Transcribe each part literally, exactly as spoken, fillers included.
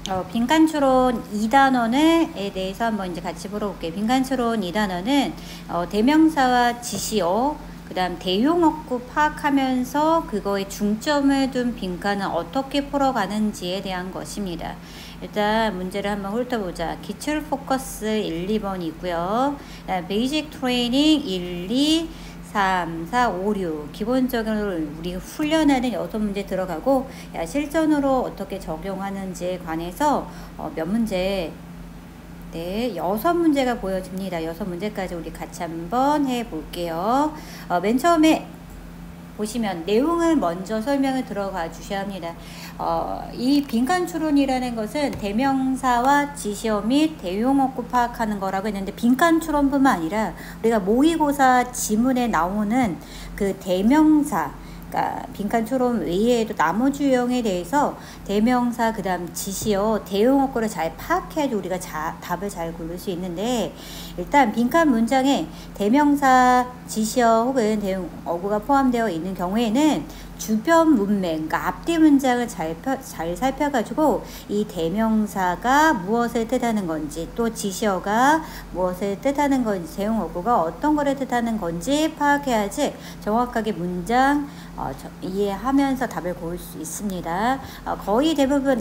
어, 빈칸추론 이 단원에 대해서 한번 이제 같이 풀어볼게요. 빈칸추론 이 단원은 어, 대명사와 지시어, 그 다음 대용어구 파악하면서 그거에 중점을 둔 빈칸은 어떻게 풀어가는지에 대한 것입니다. 일단 문제를 한번 훑어보자. 기출 포커스 일, 이 번이고요. 베이직 트레이닝 일, 이, 삼, 사, 오, 육 기본적으로 우리 훈련하는 여섯 문제 들어가고 야, 실전으로 어떻게 적용하는지에 관해서 어, 몇 문제 네, 여섯 문제가 보여집니다. 여섯 문제까지 우리 같이 한번 해볼게요. 어, 맨 처음에 보시면 내용을 먼저 설명을 들어가 주셔야 합니다. 어, 이 빈칸 추론이라는 것은 대명사와 지시어 및 대용어구 파악하는 거라고 했는데 빈칸 추론뿐만 아니라 우리가 모의고사 지문에 나오는 그 대명사, 그러니까 빈칸 추론 외에도 나머지 유형에 대해서 대명사 그 다음 지시어 대용어구를 잘 파악해야지 우리가 자, 답을 잘 고를 수 있는데 일단 빈칸 문장에 대명사 지시어 혹은 대용어구가 포함되어 있는 경우에는 주변 문맥, 그러니까 앞뒤 문장을 잘, 펴, 잘 살펴가지고 이 대명사가 무엇을 뜻하는 건지 또 지시어가 무엇을 뜻하는 건지 대용어구가 어떤 거를 뜻하는 건지 파악해야지 정확하게 문장 어, 저, 이해하면서 답을 고를 수 있습니다. 어, 거의 대부분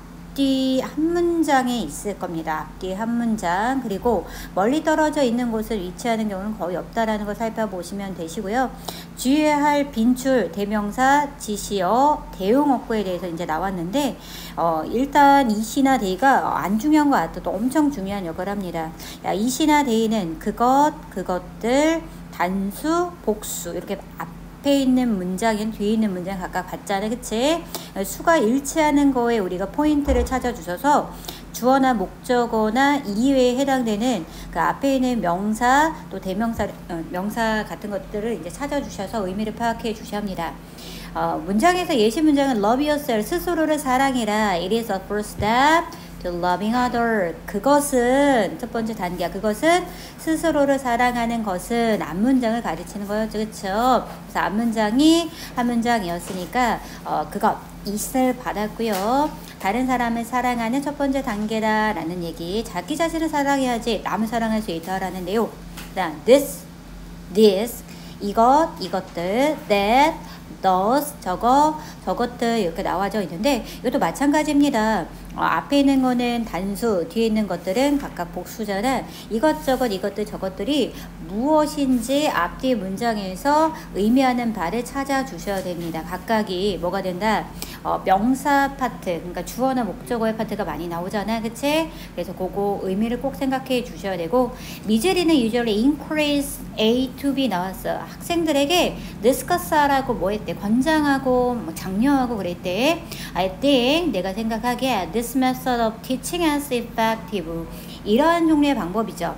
앞뒤 한 문장에 있을 겁니다. 앞뒤 한 문장. 그리고 멀리 떨어져 있는 곳을 위치하는 경우는 거의 없다라는 걸 살펴보시면 되시고요. 주의해야 할 빈출, 대명사, 지시어, 대용어구에 대해서 이제 나왔는데 어, 일단 이시나 데이가 안 중요한 것 같아도 엄청 중요한 역할을 합니다. 야, 이시나 데이는 그것, 그것들, 단수, 복수 이렇게 앞 앞에 있는 문장인 뒤에 있는 문장 각각 같잖아요. 그치? 수가 일치하는 거에 우리가 포인트를 찾아주셔서 주어나 목적어나 이외에 해당되는 그 앞에 있는 명사 또 대명사 어, 명사 같은 것들을 이제 찾아주셔서 의미를 파악해 주셔야 합니다. 어, 문장에서 예시 문장은 love yourself 스스로를 사랑해라. It is a first step to loving other. 그것은 첫 번째 단계야. 그것은 스스로를 사랑하는 것은 앞문장을 가르치는 거였죠. 그쵸? 그래서 앞문장이 한 문장이었으니까 어, 그것 it을 받았고요. 다른 사람을 사랑하는 첫 번째 단계다 라는 얘기. 자기 자신을 사랑해야지 남을 사랑할 수 있다 라는 내용. 그 다음 this, this 이것, 이것들 that, those, 저거, 저것들 이렇게 나와져 있는데 이것도 마찬가지입니다. 어, 앞에 있는 거는 단수, 뒤에 있는 것들은 각각 복수잖아. 이것저것 이것들 저것들이 무엇인지 앞뒤 문장에서 의미하는 바를 찾아주셔야 됩니다. 각각이 뭐가 된다? 어, 명사 파트, 그러니까 주어나 목적어의 파트가 많이 나오잖아. 그치? 그래서 그거 의미를 꼭 생각해 주셔야 되고 미즈리는 usually increase A to B 나왔어. 학생들에게 discuss 하라고 뭐 했대? 권장하고 뭐 장려하고 그랬대. I think 내가 생각하기에 this method of teaching is effective. 이런 종류의 방법이죠.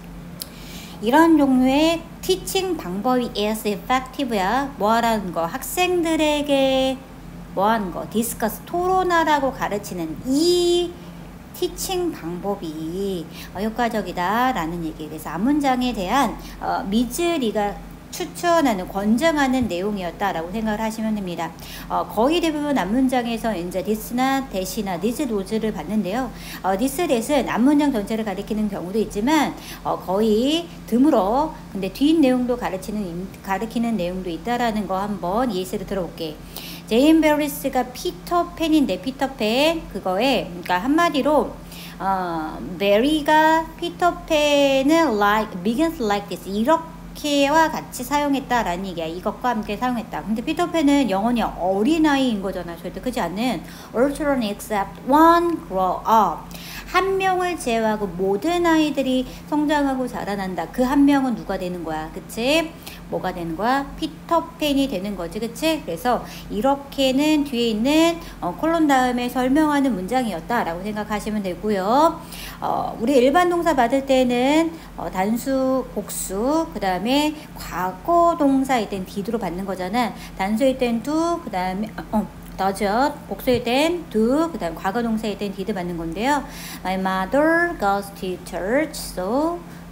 이런 종류의 teaching 방법이 is effective야. 뭐 하라는 거? 학생들에게 뭐 하는 거? 디스커스, 토론하라고 가르치는 이 티칭 방법이 어, 효과적이다 라는 얘기. 그래서 앞문장에 대한 어, 미즈리가 추천하는, 권장하는 내용이었다라고 생각을 하시면 됩니다. 어, 거의 대부분 앞문장에서 이제 this나 that이나 this, those를 봤는데요. 어, this, that은 앞문장 전체를 가리키는 경우도 있지만 어, 거의 드물어. 근데 뒷 내용도 가르치는 가리키는 내용도 있다라는 거 한번 예시를 들어볼게. 제인 베리스가 피터팬인데 피터팬 그거에 그러니까 한마디로 어, 베리가 피터팬을 like begins like this 이렇게와 같이 사용했다라는 얘기야. 이것과 함께 사용했다. 근데 피터팬은 영원히 어린아이인 거잖아. 절대 크지 않는 all children except one grow up. 한 명을 제외하고 모든 아이들이 성장하고 자라난다. 그 한 명은 누가 되는 거야? 그치? 뭐가 되는 거야? 피터팬이 되는 거지. 그치? 그래서 이렇게는 뒤에 있는 어, 콜론 다음에 설명하는 문장이었다 라고 생각하시면 되고요. 어, 우리 일반 동사 받을 때는 어, 단수, 복수, 그 다음에 과거 동사일 땐 did로 받는 거잖아. 단수일 땐 do, 그 다음에 어, does, 복수일 땐 do, 그 다음 과거 동사일 땐 did 받는 건데요. My mother goes to church, so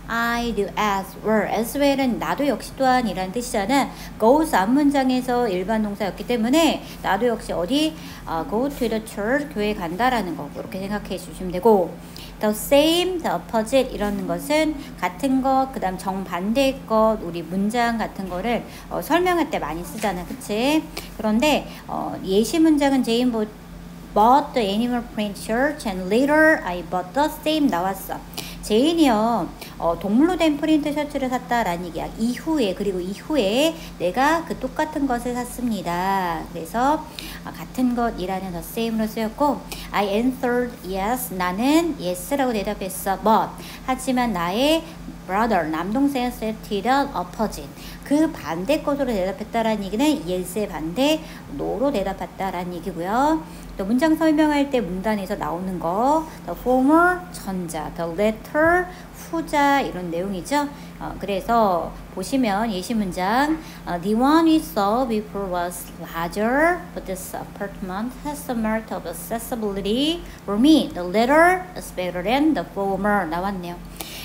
I do as well. as well은 나도 역시 또한 이란 뜻이잖아. goes 앞문장에서 일반 동사였기 때문에 나도 역시 어디 어, go to the church 교회 간다라는 거 그렇게 생각해 주시면 되고 the same, the opposite 이런 것은 같은 것, 그 다음 정반대의 것, 우리 문장 같은 거를 어, 설명할 때 많이 쓰잖아, 그치? 그런데 어, 예시 문장은 제인 뭐 bought the animal print shirt and later I bought the same 나왔어. 제인이요 어, 동물로 된 프린트 셔츠를 샀다라는 얘기야. 이후에 그리고 이후에 내가 그 똑같은 것을 샀습니다. 그래서 아, 같은 것이라는 the same로 쓰였고 I answered yes. 나는 yes라고 대답했어. but 하지만 나의 brother 남동생은 said the opposite. 그 반대 것으로 대답했다라는 얘기는 yes의 반대 no로 대답했다라는 얘기고요. 또 문장 설명할 때 문단에서 나오는 거 the former 전자, the latter 후자 이런 내용이죠. 어, 그래서 보시면 예시 문장 uh, the one we saw before was larger but this apartment has a merit of accessibility for me. The latter is better than the former 나왔네요.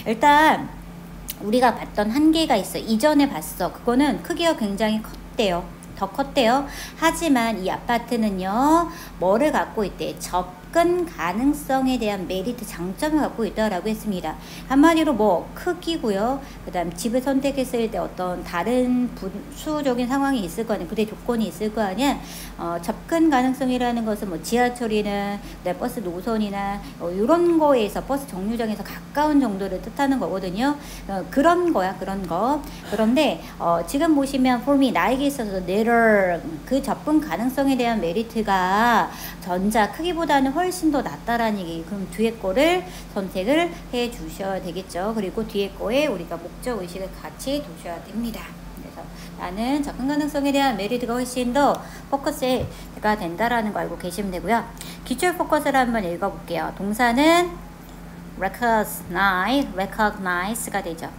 일단 우리가 봤던 한계가 있어. 이전에 봤어. 그거는 크기가 굉장히 컸대요. 더 컸대요. 하지만 이 아파트는요, 뭐를 갖고 있대? 접근 가능성에 대한 메리트 장점을 갖고 있다라고 했습니다. 한마디로 뭐 크기고요. 그 다음 집을 선택했을 때 어떤 다른 부수적인 상황이 있을 거 아니야. 그때 조건이 있을 거 아니야. 어, 접근 가능성이라는 것은 뭐 지하철이나 버스 노선이나 어, 이런 거에서 버스 정류장에서 가까운 정도를 뜻하는 거거든요. 어, 그런 거야, 그런 거. 그런데 어, 지금 보시면 for me 나에게 있어서 내를 그 접근 가능성에 대한 메리트가 전자 크기보다는 훨씬 더 낫다라는 얘기. 그럼 뒤에 거를 선택을 해 주셔야 되겠죠. 그리고 뒤에 거에 우리가 목적 의식을 같이 두셔야 됩니다. 그래서 나는 접근 가능성에 대한 메리트가 훨씬 더 포커스가 된다라는 거 알고 계시면 되고요. 기출 포커스를 한번 읽어볼게요. 동사는 recognize, recognize가 되죠.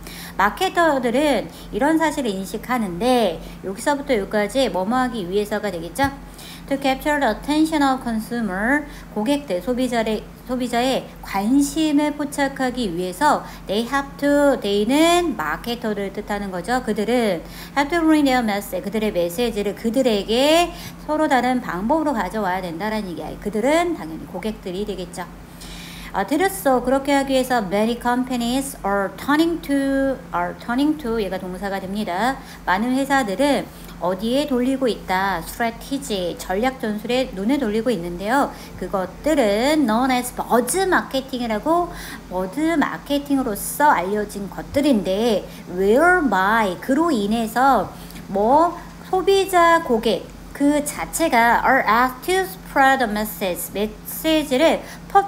마케터들은 이런 사실을 인식하는데 여기서부터 여기까지 뭐뭐 하기 위해서가 되겠죠. To capture the attention of consumer, 고객들, 소비자의, 소비자의 관심을 포착하기 위해서 they have to, they는 마케터를 뜻하는 거죠. 그들은 have to bring their message, 그들의 메시지를 그들에게 서로 다른 방법으로 가져와야 된다는 얘기야. 그들은 당연히 고객들이 되겠죠. 아, 들었어. 그렇게 하기 위해서 many companies are turning to, are turning to 얘가 동사가 됩니다. 많은 회사들은 어디에 돌리고 있다. strategy, 전략 전술에 눈을 돌리고 있는데요. 그것들은 known as buzz marketing이라고 버즈 마케팅으로서 알려진 것들인데 whereby 그로 인해서 뭐 소비자 고객 그 자체가 are asked to spread a message, 메시지를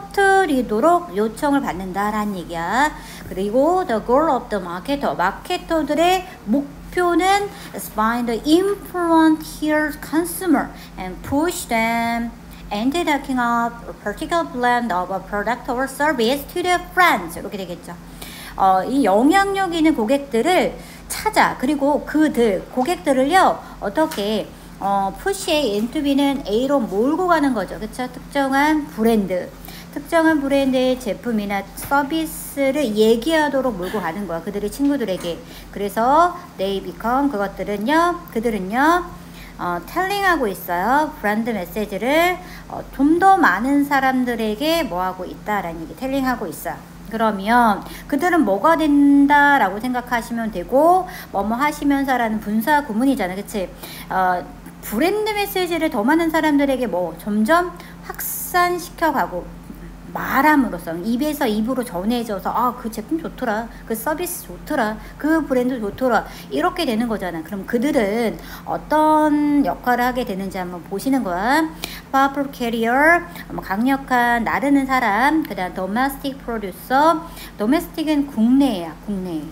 퍼뜨리도록 요청을 받는다라는 얘기야. 그리고 the goal of the marketer, 마케터들의 목표는 is find the influence here consumer and push them into taking up a particular blend of a product or service to their friends. 이렇게 되겠죠. 어, 이 영향력 있는 고객들을 찾아. 그리고 그들, 고객들을요, 어떻게 어, 푸시의 엔투비는 A로 몰고 가는 거죠. 그쵸? 특정한 브랜드. 특정한 브랜드의 제품이나 서비스를 얘기하도록 몰고 가는 거야. 그들의 친구들에게. 그래서 they become 그것들은요, 그들은요, 어, 텔링하고 있어요. 브랜드 메시지를 어, 좀 더 많은 사람들에게 뭐 하고 있다라는 얘기. 텔링하고 있어요. 그러면 그들은 뭐가 된다라고 생각하시면 되고 뭐뭐 하시면서라는 분사 구문이잖아. 그치? 어, 브랜드 메시지를 더 많은 사람들에게 뭐 점점 확산시켜가고 말함으로써 입에서 입으로 전해져서 아, 그 제품 좋더라, 그 서비스 좋더라, 그 브랜드 좋더라 이렇게 되는 거잖아. 그럼 그들은 어떤 역할을 하게 되는지 한번 보시는 거야. Powerful carrier, 강력한 나르는 사람. 그 다음 domestic producer, domestic은 국내야, 국내.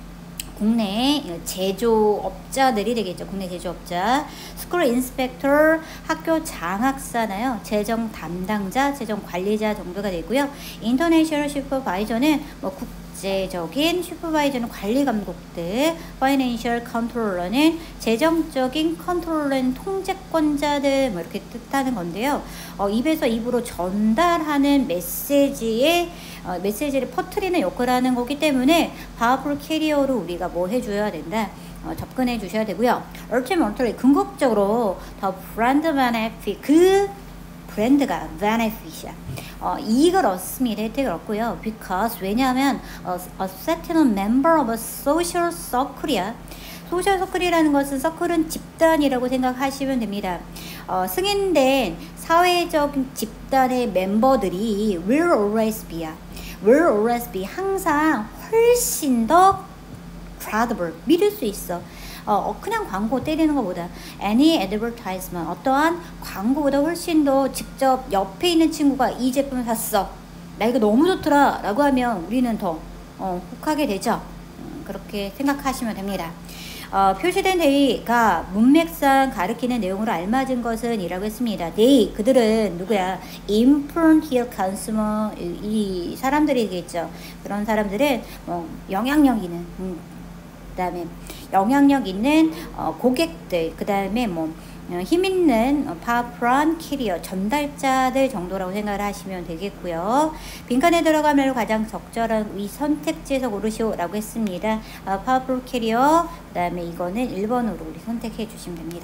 국내 제조업자들이 되겠죠. 국내 제조업자. 스쿨 인스펙터, 학교 장학사나요. 재정 담당자, 재정 관리자 정도가 되고요. 인터내셔널 슈퍼바이저는 뭐 국제적인 슈퍼바이저는 관리 감독들, 파이낸셜 컨트롤러는 재정적인 컨트롤러는 통제권자들 뭐 이렇게 뜻하는 건데요. 어, 입에서 입으로 전달하는 메시지에 어, 메시지를 퍼뜨리는 역할을 하는 거기 때문에 파워풀 캐리어로 우리가 뭐 해줘야 된다. 어, 접근해 주셔야 되고요. ultimately 궁극적으로 더 브랜드 베네핏 그 브랜드가 베네핏이야. 어, 이익을 얻습니다. 혜택을 얻고요. because 왜냐하면 a, a certain member of a social circle이야. 소셜 서클이라는 것은 서클은 집단이라고 생각하시면 됩니다. 어, 승인된 사회적 집단의 멤버들이 will always be야. will always be 항상 훨씬 더 credible 믿을 수 있어. 어, 그냥 광고 때리는 것보다 any advertisement 어떠한 광고보다 훨씬 더 직접 옆에 있는 친구가 이 제품을 샀어 나 이거 너무 좋더라 라고 하면 우리는 더 어, 혹하게 되죠. 음, 그렇게 생각하시면 됩니다. 어, 표시된 데이가 문맥상 가리키는 내용으로 알맞은 것은 이라고 했습니다. they 그들은 누구야? influential consumer 이, 이 사람들이겠죠. 그런 사람들은 뭐 영향력 있는 음, 그 다음에 영향력 있는 어, 고객들, 그 다음에 뭐 어, 힘있는 어, 파워풀한 캐리어, 전달자들 정도라고 생각을 하시면 되겠고요. 빈칸에 들어가면 가장 적절한 위 선택지에서 고르시오 라고 했습니다. 어, 파워풀 캐리어, 그 다음에 이거는 일 번으로 우리 선택해 주시면 됩니다.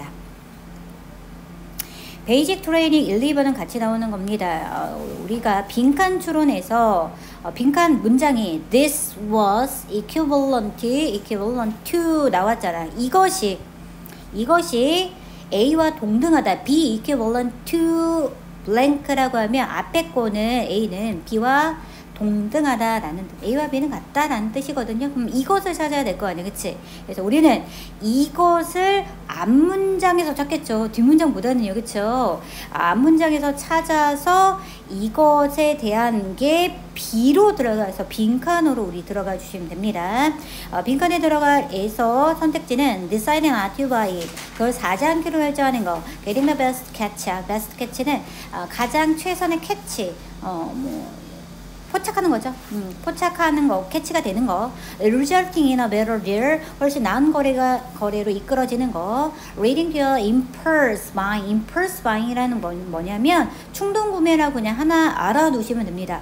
베이직 트레이닝 일, 이 번은 같이 나오는 겁니다. 어, 우리가 빈칸 추론에서 어, 빈칸 문장이 this was equivalent, equivalent to 나왔잖아. 이것이 이것이 A와 동등하다. B equivalent to blank라고 하면 앞에 거는 A는 B와 동등하다라는 뜻, A와 B는 같다라는 뜻이거든요. 그럼 이것을 찾아야 될 거 아니야, 그치? 그래서 우리는 이것을 앞문장에서 찾겠죠. 뒷문장보다는요, 그쵸? 앞문장에서 찾아서 이것에 대한 게 B로 들어가서 빈칸으로 우리 들어가 주시면 됩니다. 어, 빈칸에 들어갈에서 선택지는 deciding what to buy, 그걸 사지 않기로 결정하는 거. getting the best catch, best catch는 어, 가장 최선의 캐치, 어, 뭐 포착하는 거죠. 음, 포착하는 거, 캐치가 되는 거. resulting in a better deal, 훨씬 나은 거래가, 거래로 이끌어지는 거. leading to a impulse buying, impulse buying이라는 건 뭐냐면 충동 구매라고 그냥 하나 알아두시면 됩니다.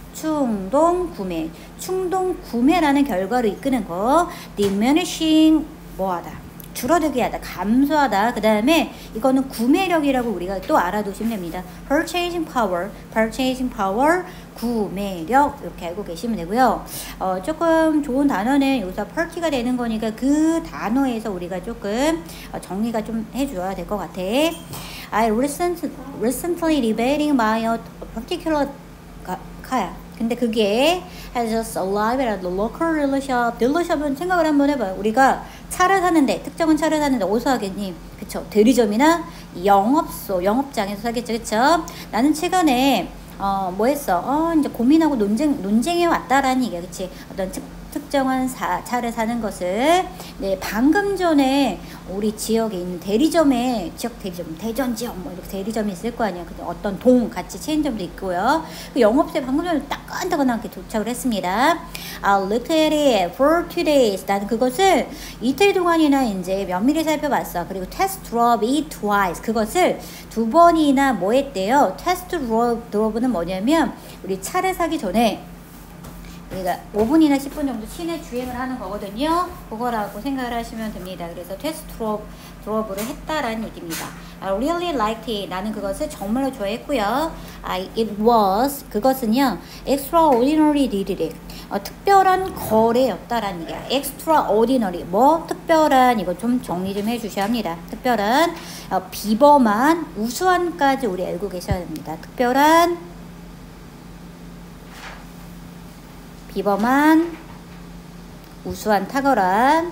충동 구매, 충동 구매라는 결과로 이끄는 거. diminishing 뭐하다, 줄어들게 하다, 감소하다. 그 다음에 이거는 구매력이라고 우리가 또 알아두시면 됩니다. purchasing power, purchasing power, 구매력 이렇게 알고 계시면 되고요. 어, 조금 좋은 단어는 여기서 party가 되는 거니까 그 단어에서 우리가 조금 어, 정리가 좀 해줘야 될 것 같아. I recent, recently debating my a particular car. 근데 그게 has just arrived at the local dealershop. 딜러샵은 생각을 한번 해봐요. 우리가 차를 사는데, 특정한 차를 사는데 어디서 하겠니? 그쵸? 대리점이나 영업소, 영업장에서 사겠죠. 그쵸? 나는 최근에 어, 뭐 했어? 어, 이제 고민하고 논쟁, 논쟁해 왔다라는 얘기야. 그치? 어떤 특, 특정한 사, 차를 사는 것을. 네, 방금 전에 우리 지역에 있는 대리점에, 지역 대리점, 대전 지역, 뭐 이렇게 대리점이 있을 거 아니야. 그 어떤 동 같이 체인점도 있고요. 그 영업소에 방금 전에 따끈따끈하게 도착을 했습니다. I looked at it for two days. 나는 그것을 이틀 동안이나 이제 면밀히 살펴봤어. 그리고 test drove it twice. 그것을 두 번이나 뭐 했대요? test drive는 뭐냐면 우리 차를 사기 전에 우리가 오 분이나 십 분 정도 시내 주행을 하는 거거든요. 그거라고 생각을 하시면 됩니다. 그래서 테스트 드롭, 드롭을 했다라는 얘기입니다. I really liked it. 나는 그것을 정말로 좋아했고요. I, it was, 그것은요, extraordinary deal. 어, 특별한 거래였다라는 얘기야. extraordinary, 뭐 특별한, 이거 좀 정리 좀 해주셔야 합니다. 특별한, 어, 비범한, 우수한까지 우리 알고 계셔야 됩니다. 특별한, 비범한, 우수한, 탁월한.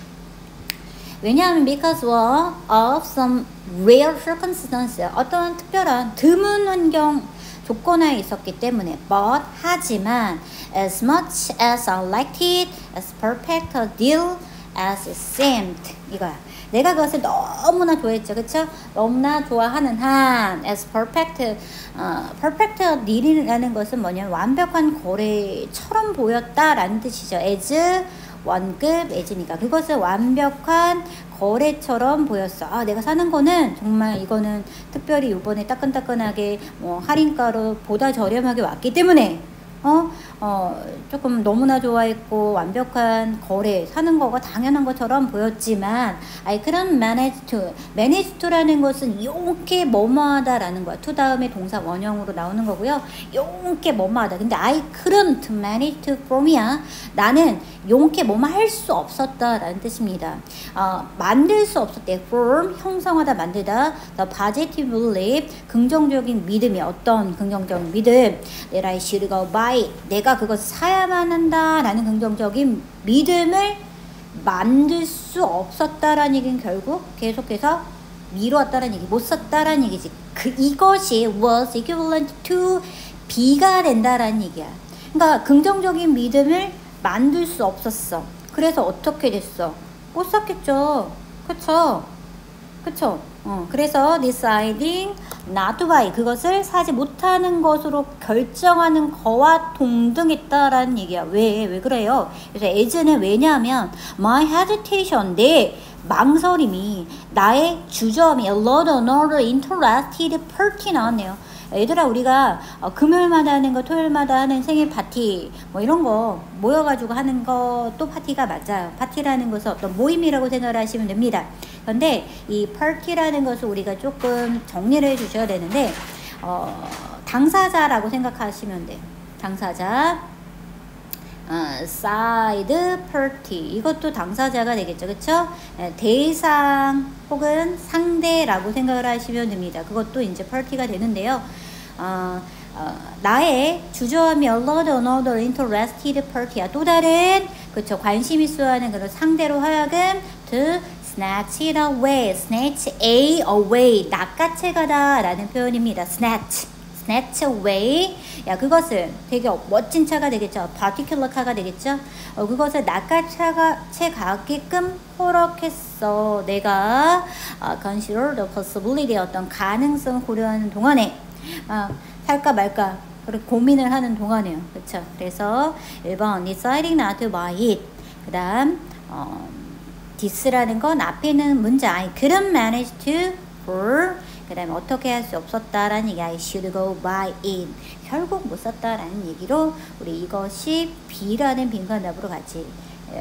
왜냐하면 because of some rare circumstances, 어떤 특별한 드문 환경 조건하에 있었기 때문에. but 하지만 as much as I liked it, as perfect a deal as it seemed. 이거야. 내가 그것을 너무나 좋아했죠. 그쵸? 너무나 좋아하는 한 as perfect, 어, perfect deal이라는 것은 뭐냐면 완벽한 거래처럼 보였다라는 뜻이죠. as 원급 as니까 그것을 완벽한 거래처럼 보였어. 아, 내가 사는 거는 정말 이거는 특별히 요번에 따끈따끈하게 뭐 할인가로 보다 저렴하게 왔기 때문에 어, 어, 조금 너무나 좋아했고 완벽한 거래 사는 거가 당연한 것처럼 보였지만 I couldn't manage to manage to라는 것은 용케 뭐뭐하다 라는 거야. to 다음에 동사 원형으로 나오는 거고요. 용케 뭐뭐하다. 근데 I couldn't manage to form이야. 나는 용케 뭐뭐 할 수 없었다 라는 뜻입니다. 어, 만들 수 없었대. form 형성하다 만들다. the positive belief 긍정적인 믿음이 어떤 긍정적인 믿음 that I should go buy 내가 그것을 사야만 한다라는 긍정적인 믿음을 만들 수 없었다라는 얘기는 결국 계속해서 미루었다라는 얘기, 못 썼다라는 얘기지. 그 이것이 was equivalent to B가 된다라는 얘기야. 그러니까 긍정적인 믿음을 만들 수 없었어. 그래서 어떻게 됐어? 못 샀겠죠. 그쵸? 그쵸? 어, 그래서 deciding not to buy 그것을 사지 못하는 것으로 결정하는 거와 동등했다라는 얘기야. 왜? 왜 그래요? 그래서 as는 왜냐하면 my hesitation 내 망설임이 나의 주저함이 a lot another interested party 나왔네요. 얘들아 우리가 어, 금요일마다 하는 거 토요일마다 하는 생일 파티 뭐 이런 거 모여가지고 하는 것도 파티가 맞아요. 파티라는 것은 어떤 모임이라고 생각을 하시면 됩니다. 그런데 이 파티라는 것을 우리가 조금 정리를 해 주셔야 되는데 어, 당사자라고 생각하시면 돼요. 당사자 어, side party 이것도 당사자가 되겠죠. 그쵸? 대상 혹은 상대라고 생각을 하시면 됩니다. 그것도 이제 party가 되는데요. 어, 어, 나의 주저함이 a lot another interested party야. 또 다른 그쵸 관심 있어 하는 그런 상대로 하여금 to snatch it away, snatch a away 낚아채 가다 라는 표현입니다. snatch snatch away 야 그것을 되게 멋진 차가 되겠죠. particular car가 되겠죠. 어, 그것을 낚아채 가게끔 허락했어. 내가 어, consider the possibility 어떤 가능성을 고려하는 동안에 어, 살까 말까 그렇게 고민을 하는 동안에요. 그렇죠. 그래서 일 번 deciding not to buy it. 그 다음 어, this라는 건 앞에 있는 문제 I couldn't manage to for 그 다음에 어떻게 할 수 없었다라는 얘기 I should go buy it 결국 못 샀다라는 얘기로 우리 이것이 B라는 빈칸답으로 같이 어,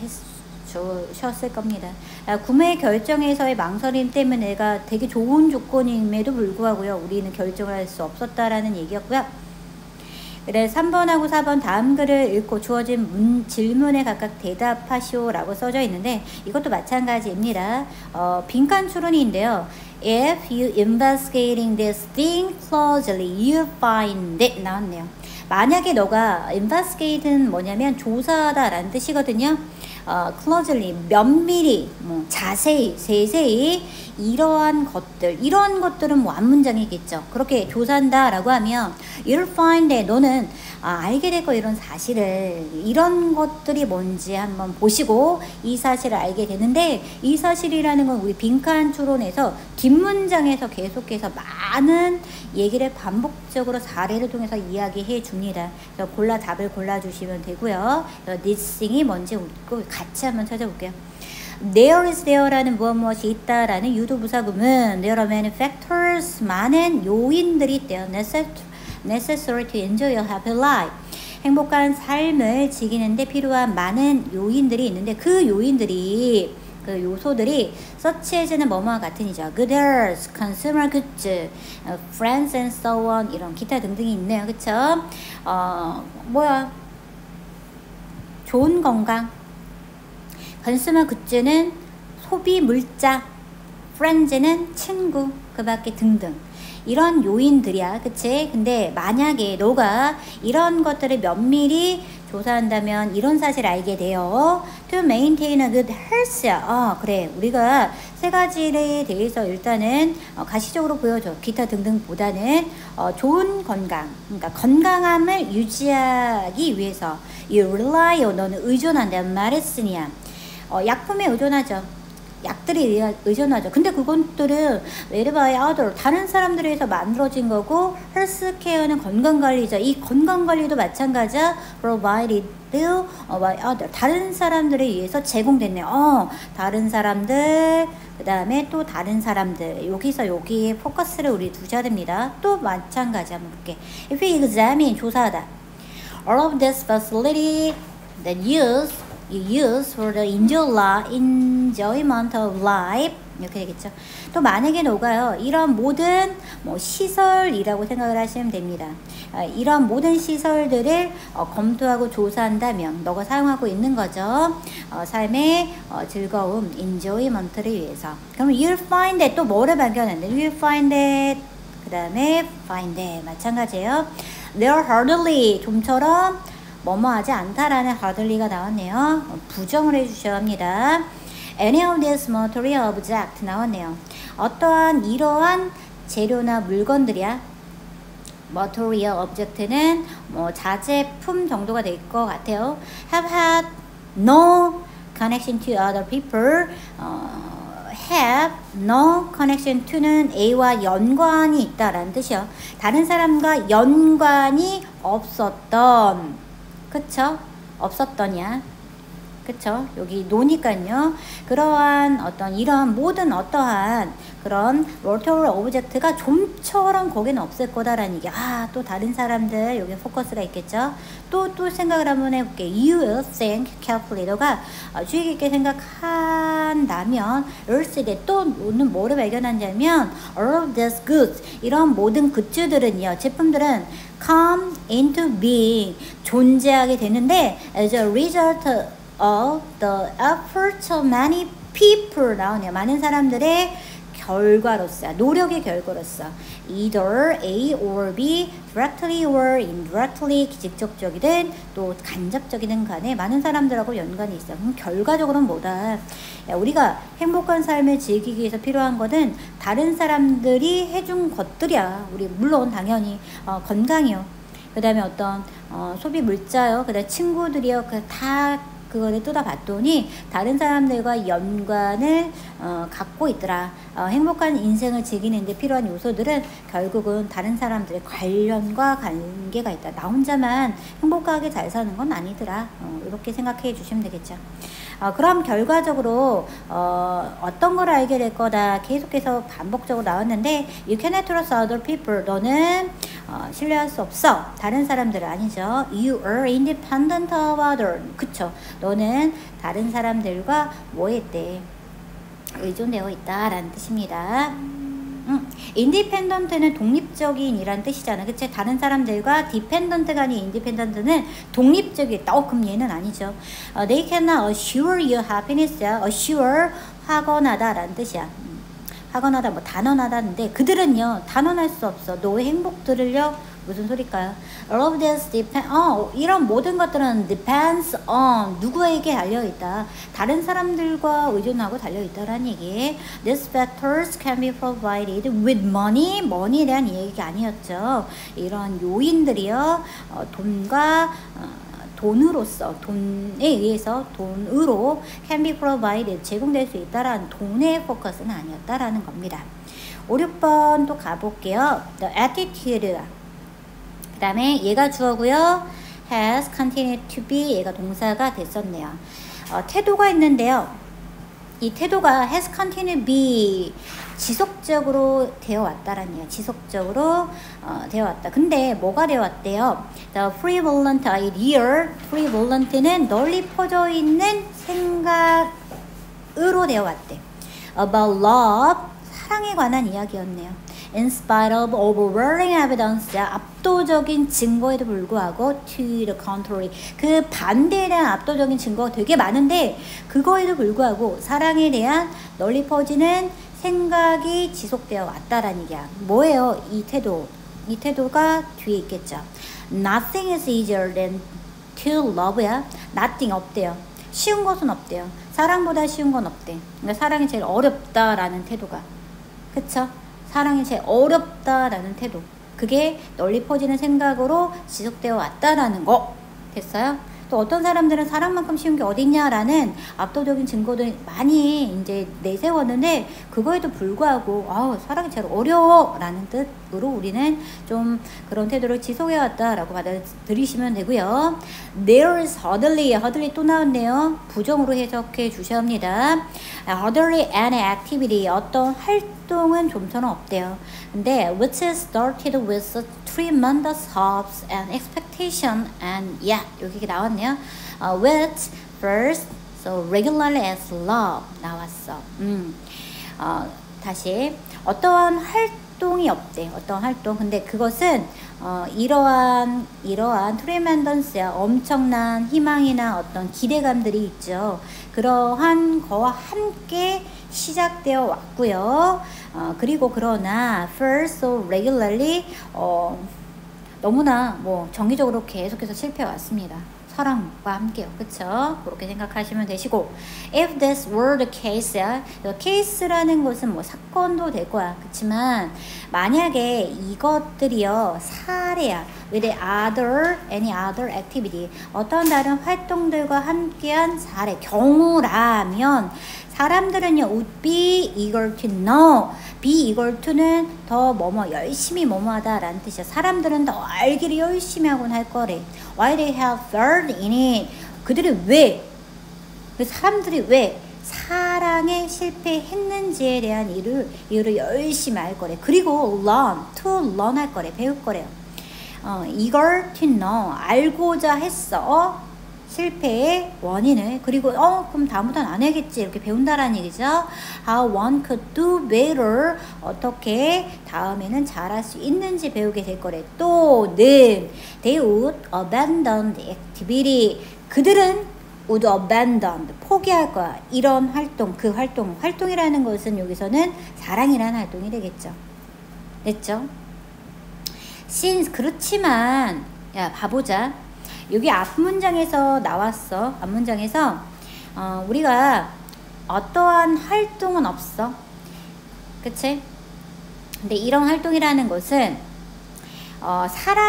해주셨을 겁니다. 아, 구매 결정에서의 망설임 때문에 내가 되게 좋은 조건임에도 불구하고요 우리는 결정을 할 수 없었다라는 얘기였고요. 그래 삼 번하고 사 번 다음 글을 읽고 주어진 문, 질문에 각각 대답하시오 라고 써져 있는데 이것도 마찬가지입니다. 어, 빈칸 추론인데요. If you investigating this thing closely, you find it 나왔네요. 만약에 너가 investigate는 뭐냐면 조사하다 라는 뜻이거든요. 어, closely, 면밀히, 뭐, 자세히, 세세히 이러한 것들, 이러한 것들은 완문장이겠죠. 그렇게 조사한다 라고 하면 you'll find that 너는 아, 알게 될 거 이런 사실을 이런 것들이 뭔지 한번 보시고 이 사실을 알게 되는데 이 사실이라는 건 우리 빈칸 추론에서 뒷문장에서 계속해서 많은 얘기를 반복적으로 사례를 통해서 이야기해 줍니다. 그래서 골라 답을 골라주시면 되고요. this thing이 뭔지 같이 한번 찾아볼게요. There is there라는 무엇 무엇이 있다라는 유도부사구문 There are many factors 많은 요인들이 있대요. Necessary to enjoy a happy life 행복한 삶을 즐기는데 필요한 많은 요인들이 있는데 그 요인들이 그 요소들이 such as는 뭐뭐와 같은 이죠. Goods, consumer goods, friends and so on 이런 기타 등등이 있네요. 그쵸? 어, 뭐야? 좋은 건강 consumer goods는 소비 물자 friends는 친구 그 밖에 등등 이런 요인들이야. 그치? 근데 만약에 너가 이런 것들을 면밀히 조사한다면 이런 사실을 알게 돼요. To maintain a good health. 어, 그래. 우리가 세 가지에 대해서 일단은 어, 가시적으로 보여줘. 기타 등등보다는 어, 좋은 건강. 그러니까 건강함을 유지하기 위해서 You rely on 너는 의존한다. 말했으니야. 어, 약품에 의존하죠. 약들에 의하, 의존하죠. 근데 그것들은 made by other, 다른 사람들에 의해서 만들어진 거고, 헬스케어는 건강관리죠. 이 건강관리도 마찬가지야. provided by other, 다른 사람들에 의해서 제공됐네요. 어, 다른 사람들, 그 다음에 또 다른 사람들, 여기서 여기에 포커스를 우리 두셔야 됩니다. 또 마찬가지 한번 볼게. If you examine, 조사하다. All of this facility that use you use for the enjoyment of life, 이렇게 되겠죠. 또 만약에 너가요, 이런 모든 뭐 시설이라고 생각을 하시면 됩니다. 어, 이런 모든 시설들을 어, 검토하고 조사한다면 너가 사용하고 있는 거죠. 어, 삶의 어, 즐거움, enjoyment를 위해서. 그럼 you'll find that, 또 뭐를 발견하는데, you'll find that, 그 다음에 find that, 마찬가지예요. They're hardly, 좀처럼 뭐뭐하지 않다라는 hardly가 나왔네요. 부정을 해주셔야 합니다. Any of this material object 나왔네요. 어떠한 이러한 재료나 물건들이야. material object는 뭐 자재품 정도가 될 것 같아요. Have had no connection to other people. 어, have no connection to는 A와 연관이 있다라는 뜻이요. 다른 사람과 연관이 없었던, 그쵸? 없었더냐? 그쵸? 여기 노니까요. 그러한 어떤 이런 모든 어떠한 그런 material object가 좀처럼 거기는 없을 거다라는 얘기. 아, 또 다른 사람들 여기 포커스가 있겠죠. 또 또 생각을 한번 해볼게. You will think carefully. 너가 주의 깊게 생각한다면 you'll see that, 또 오늘 뭐를 발견한다면 all of these goods, 이런 모든 굿즈들은요, 제품들은 come into being, 존재하게 되는데 as a result of the efforts of many people 나오네요. 많은 사람들의 결과로서, 노력의 결과로서 either A or B, directly or indirectly, 직접적이든 또 간접적이든 간에 많은 사람들하고 연관이 있어요. 그럼 결과적으로는 뭐다? 야, 우리가 행복한 삶을 즐기기 위해서 필요한 것은 다른 사람들이 해준 것들이야. 우리 물론 당연히 어, 건강이요. 그 다음에 어떤 어, 소비 물자요. 그 다음에 친구들이요. 그 다 그거를 뜯어봤더니 다른 사람들과 연관을 어, 갖고 있더라. 어, 행복한 인생을 즐기는 데 필요한 요소들은 결국은 다른 사람들의 관련과 관계가 있다. 나 혼자만 행복하게 잘 사는 건 아니더라. 어, 이렇게 생각해 주시면 되겠죠. 어, 그럼 결과적으로 어, 어떤 걸 알게 될 거다. 계속해서 반복적으로 나왔는데 You cannot trust other people. 너는 어, 신뢰할 수 없어. 다른 사람들은 아니죠. You are independent of others. 그쵸. 너는 다른 사람들과 뭐 했대? 의존되어 있다라는 뜻입니다. 음, independent는 독립적인 이란 뜻이잖아. 그치? 다른 사람들과 dependent가 아닌 independent는 독립적이다. 어, 그럼 얘는 아니죠. 어, they cannot assure your happiness. assure, 확언하다 라는 뜻이야. 음, 확언하다, 뭐 단언하다는데 그들은요, 단언할 수 없어. 너의 행복들을요, 무슨 소리일까요? All of this depend, 어, 이런 모든 것들은 depends on, 누구에게 달려있다. 다른 사람들과 의존하고 달려있다라는 얘기. These factors can be provided with money. money에 대한 얘기가 아니었죠. 이런 요인들이요, 어, 돈과 어, 돈으로서, 돈에 의해서 돈으로 can be provided, 제공될 수 있다라는 돈의 포커스는 아니었다라는 겁니다. 오, 육 번 또 가볼게요. The attitude. 그 다음에 얘가 주어고요. has continued to be, 얘가 동사가 됐었네요. 어, 태도가 있는데요. 이 태도가 has continued to be, 지속적으로 되어 왔다라는 얘기예요. 지속적으로 어, 되어 왔다. 근데 뭐가 되어 왔대요? The prevalent idea, prevalent는 널리 퍼져 있는 생각으로 되어 왔대. About love, 사랑에 관한 이야기였네요. In spite of overwhelming evidence, 압도적인 증거에도 불구하고 to the contrary, 그 반대에 대한 압도적인 증거가 되게 많은데 그거에도 불구하고 사랑에 대한 널리 퍼지는 생각이 지속되어 왔다라는 얘기야. 뭐예요? 이 태도. 이 태도가 뒤에 있겠죠. Nothing is easier than to love야. Nothing 없대요. 쉬운 것은 없대요. 사랑보다 쉬운 건 없대. 그러니까 사랑이 제일 어렵다라는 태도가. 그쵸? 사랑이 제일 어렵다라는 태도. 그게 널리 퍼지는 생각으로 지속되어 왔다라는 거. 됐어요? 또 어떤 사람들은 사랑만큼 쉬운 게 어딨냐라는 압도적인 증거도 많이 이제 내세웠는데 그거에도 불구하고 아우 사랑이 제일 어려워라는 뜻으로 우리는 좀 그런 태도를 지속해왔다라고 받아들이시면 되고요. There's hardly, hardly 또 나왔네요. 부정으로 해석해 주셔야 합니다. Hardly any activity, 어떤 활동은 좀처럼 없대요. 근데 which started with such tremendous hopes and expectation and yet 여기 나왔네요. Uh, which first so regularly as love 나왔어. 음, 어, 다시 어떠한 활동이 없대. 어떤 활동. 근데 그것은 어, 이러한 이러한 트레멘던스야 엄청난 희망이나 어떤 기대감들이 있죠. 그러한 거와 함께 시작되어 왔고요. 어, 그리고 그러나 first so regularly 어, 너무나 뭐 정기적으로 계속해서 실패해 왔습니다. 사랑과 함께요. 그쵸? 그렇게 생각하시면 되시고 if this were the case the case라는 것은 뭐 사건도 될 거야. 그치만 만약에 이것들이요 사례야 with other any other activity 어떤 다른 활동들과 함께한 사례 경우라면 사람들은요 would be eager to know be eager to는 더 뭐뭐 열심히 뭐뭐하다 라는 뜻이야. 사람들은 더 알기를 열심히 하곤 할 거래. Why they have failed in it 그들이 왜 그 사람들이 왜 사랑에 실패했는지에 대한 이유를, 이유를 열심히 알 거래. 그리고 learn, to learn 할 거래. 배울 거래요. 어, eager to know 알고자 했어. 실패의 원인을. 그리고 어 그럼 다음부터는 안 해야겠지 이렇게 배운다라는 얘기죠. How one could do better 어떻게 다음에는 잘할 수 있는지 배우게 될 거래. 또는 they would abandon the activity 그들은 would abandon 포기할 거야. 이런 활동 그 활동 활동이라는 것은 여기서는 사랑이라는 활동이 되겠죠. 됐죠? since 그렇지만 야 봐보자. 여기 앞문장에서 나왔어. 앞문장에서 어, 우리가 어떠한 활동은 없어. 그치? 근데 이런 활동이라는 것은 어,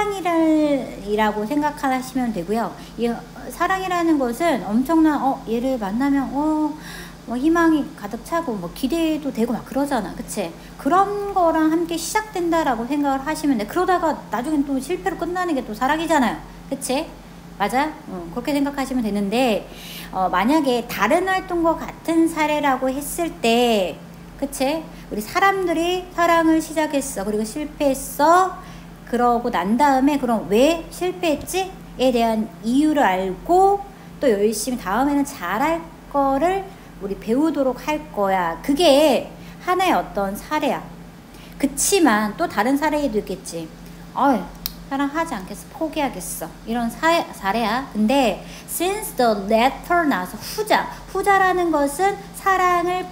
사랑이라고 생각하시면 되고요. 이 사랑이라는 것은 엄청난 어, 얘를 만나면 어, 뭐 희망이 가득 차고 뭐 기대도 되고 막 그러잖아. 그치? 그런 거랑 함께 시작된다라고 생각을 하시면 돼. 그러다가 나중엔 또 실패로 끝나는 게 또 사랑이잖아요. 그치? 맞아? 어, 그렇게 생각하시면 되는데 어, 만약에 다른 활동과 같은 사례라고 했을 때 그치? 우리 사람들이 사랑을 시작했어. 그리고 실패했어. 그러고 난 다음에 그럼 왜 실패했지? 에 대한 이유를 알고 또 열심히 다음에는 잘할 거를 우리 배우도록 할 거야. 그게 하나의 어떤 사례야. 그치만 또 다른 사례도 있겠지. 어이 사랑하지 않겠어. 포기하겠어. 이런 사, 사례야. 근데 since the latter 나서 후자. 후자라는 것은 사랑을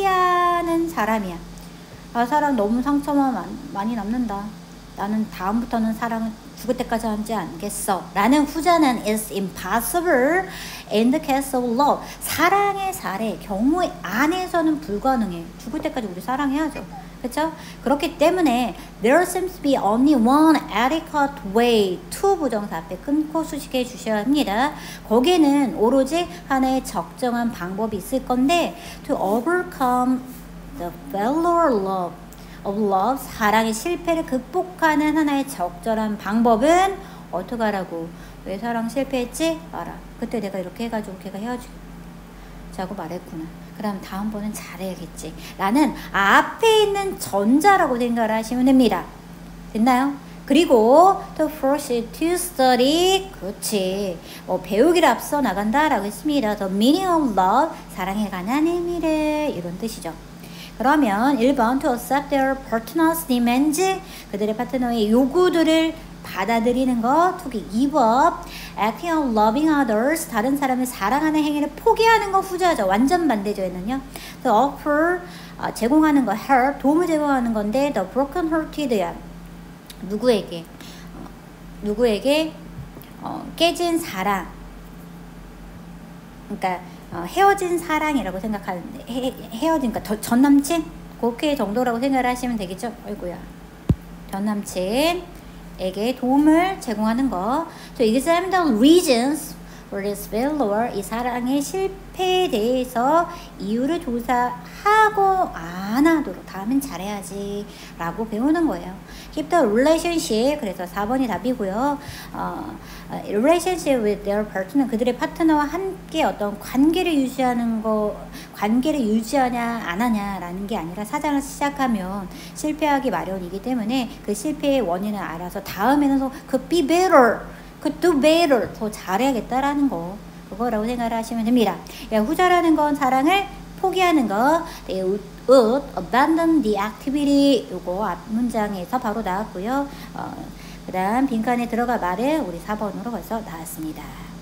포기하는 사람이야. 아 사랑 너무 상처만 많이 남는다. 나는 다음부터는 사랑을 죽을 때까지 하지 않겠어. 라는 후자는 is impossible in the case of love. 사랑의 사례, 경우 안에서는 불가능해. 죽을 때까지 우리 사랑해야죠. 그렇죠? 그렇기 때문에 there seems to be only one adequate way to 부정사 앞에 끊고 수식해 주셔야 합니다. 거기에는 오로지 하나의 적정한 방법이 있을 건데 to overcome the failure love of love 사랑의 실패를 극복하는 하나의 적절한 방법은 어떻게 하라고? 왜 사랑 실패했지? 알아. 그때 내가 이렇게 해가지고 걔가 헤어지자고 말했구나. 그럼 다음번엔 잘해야겠지 라는 앞에 있는 전자라고 생각을 하시면 됩니다. 됐나요? 그리고 to proceed to study 그렇지 뭐 배우기를 앞서 나간다 라고 했습니다. the meaning of love 사랑에 관한 의미를 이런 뜻이죠. 그러면 일 번 to accept their partner's demands 그들의 파트너의 요구들을 받아들이는 거. 투기 이 번 acting of loving others 다른 사람을 사랑하는 행위를 포기하는 거 후자죠. 완전 반대죠. 얘는요. the offer 어, 제공하는 거 help 도움을 제공하는 건데 the broken hearted야. 누구에게 어, 누구에게 어, 깨진 사랑 그러니까 어, 헤어진 사랑이라고 생각하는데 헤, 헤어진 그러니까 전 남친 그렇게 정도라고 생각을 하시면 되겠죠. 아이고야 전 남친 에게 도움을 제공하는 거. To examine the reasons for this failure, 이 사랑의 실패에 대해서 이유를 조사하고 안 하도록 다음엔 잘해야지 라고 배우는 거예요. keep the relationship, 그래서 사 번이 답이고요. 어, relationship with their partner, 그들의 파트너와 함께 어떤 관계를 유지하는 거, 관계를 유지하냐 안 하냐라는 게 아니라 사장을 시작하면 실패하기 마련이기 때문에 그 실패의 원인을 알아서 다음에는 그 be better, 그 do better, 더 잘해야겠다라는 거, 그거라고 생각을 하시면 됩니다. 야, 후자라는 건 사랑을 포기하는 거. They would, would abandon the activity. 요거 앞 문장에서 바로 나왔고요. 어, 그 다음 빈칸에 들어가 말은 우리 사 번으로 벌써 나왔습니다.